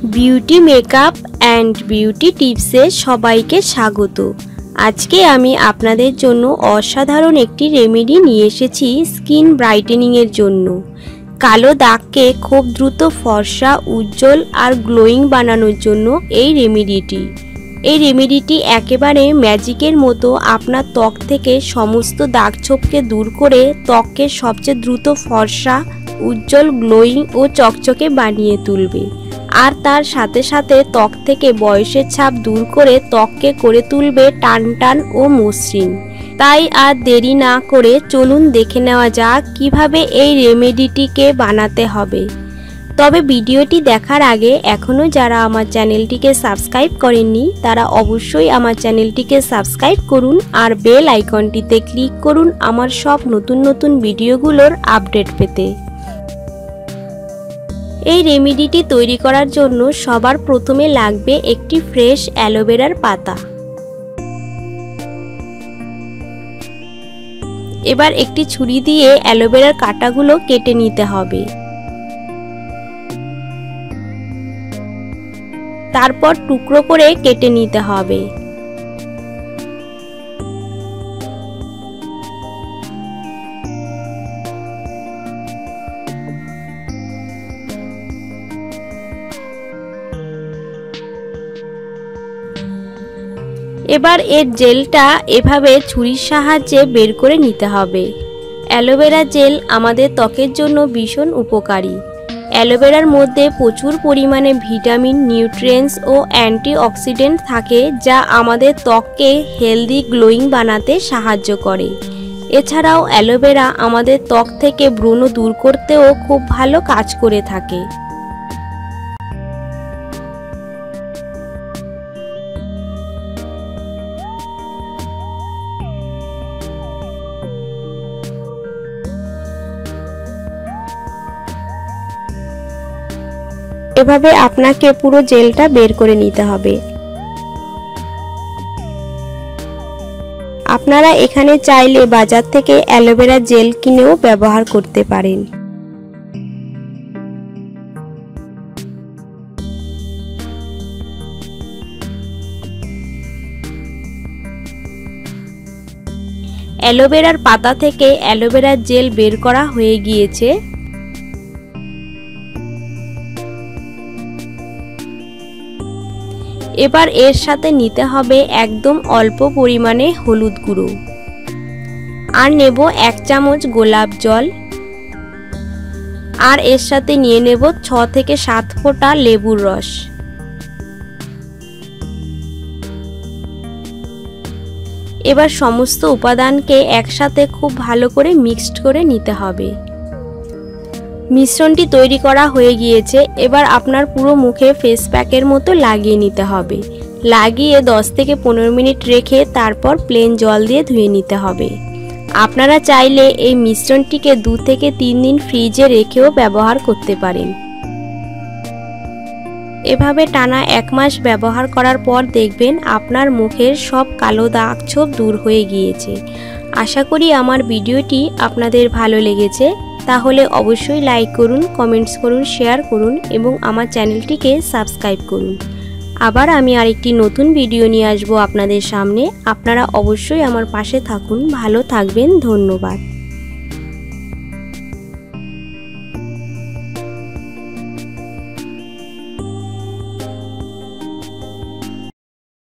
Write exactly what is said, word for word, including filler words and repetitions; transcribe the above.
Beauty makeup and beauty টিপসে সবাইকে স্বাগত। আজকে আমি আপনাদের জন্য অসাধারণ একটি রেমেডি নিয়ে এসেছি স্কিন ব্রাইটেনিংয়ের জন্য। কালো দাগকে খুব দ্রুত ফর্সা, উজ্জ্বল আর গ্লোয়িং বানানোর জন্য এই রেমেডিটি এই রেমেডিটি একেবারে ম্যাজিকের মতো আপনার ত্বক থেকে সমস্ত দাগ ছোপকে দূর করে ত্বককে সবচেয়ে দ্রুত ফর্সা, উজ্জ্বল, গ্লোয়িং ও চকচকে বানিয়ে তুলবে। আর তার সাথে সাথে ত্বক থেকে বয়সের ছাপ দূর করে ত্বককে করে তুলবে টান টান ও মসৃণ। তাই আর দেরি না করে চলুন দেখে নেওয়া যাক কিভাবে এই রেমেডিটিকে বানাতে হবে। তবে ভিডিওটি দেখার আগে এখনও যারা আমার চ্যানেলটিকে সাবস্ক্রাইব করেননি তারা অবশ্যই আমার চ্যানেলটিকে সাবস্ক্রাইব করুন আর বেল আইকনটিতে ক্লিক করুন আমার সব নতুন নতুন ভিডিওগুলোর আপডেট পেতে। এই রেমেডিটি তৈরি করার জন্য সবার প্রথমে লাগবে একটি ফ্রেশ অ্যালোভেরার পাতা। এবার একটি ছুরি দিয়ে অ্যালোভেরার কাঁটাগুলো কেটে নিতে হবে। তারপর টুকরো করে কেটে নিতে হবে। এবার এর জেলটা এভাবে ছুরির সাহায্যে বের করে নিতে হবে। অ্যালোভেরা জেল আমাদের ত্বকের জন্য ভীষণ উপকারী। অ্যালোভেরার মধ্যে প্রচুর পরিমাণে ভিটামিন, নিউট্রিয়েন্টস ও অ্যান্টিঅক্সিডেন্ট থাকে যা আমাদের ত্বককে হেলদি, গ্লোয়িং বানাতে সাহায্য করে। এছাড়াও অ্যালোভেরা আমাদের ত্বক থেকে ব্রণ দূর করতেও খুব ভালো কাজ করে থাকে। এভাবে আপনাকে পুরো জেলটা বের করে নিতে হবে। আপনারা এখানে চাইলে বাজার থেকে অ্যালোভেরা জেল কিনেও ব্যবহার করতে পারেন। অ্যালোভেরার পাতা থেকে অ্যালোভেরা জেল বের করা হয়ে গিয়েছে। এবার এর সাথে নিতে হবে একদম অল্প পরিমাণে হলুদ গুঁড়ো আর নেব এক চামচ গোলাপ জল আর এর সাথে নিয়ে নেব ছ থেকে সাত ফোঁটা লেবুর রস। এবার সমস্ত উপাদানকে একসাথে খুব ভালো করে মিক্সড করে নিতে হবে। মিশ্রণটি তৈরি করা হয়ে গিয়েছে। এবার আপনার পুরো মুখে ফেস প্যাকের মতো লাগিয়ে নিতে হবে। লাগিয়ে দশ থেকে পনেরো মিনিট রেখে তারপর প্লেন জল দিয়ে ধুয়ে নিতে হবে। আপনারা চাইলে এই মিশ্রণটিকে দু থেকে তিন দিন ফ্রিজে রেখেও ব্যবহার করতে পারেন। এভাবে টানা এক মাস ব্যবহার করার পর দেখবেন আপনার মুখের সব কালো দাগ ছোপ দূর হয়ে গিয়েছে। আশা করি আমার ভিডিওটি আপনাদের ভালো লেগেছে। তাহলে অবশ্যই লাইক করুন, কমেন্টস করুন, শেয়ার করুন এবং আমার চ্যানেলটিকে সাবস্ক্রাইব করুন। আবার আমি আরেকটি নতুন ভিডিও নিয়ে আসবো আপনাদের সামনে। আপনারা অবশ্যই আমার পাশে থাকুন। ভালো থাকবেন। ধন্যবাদ।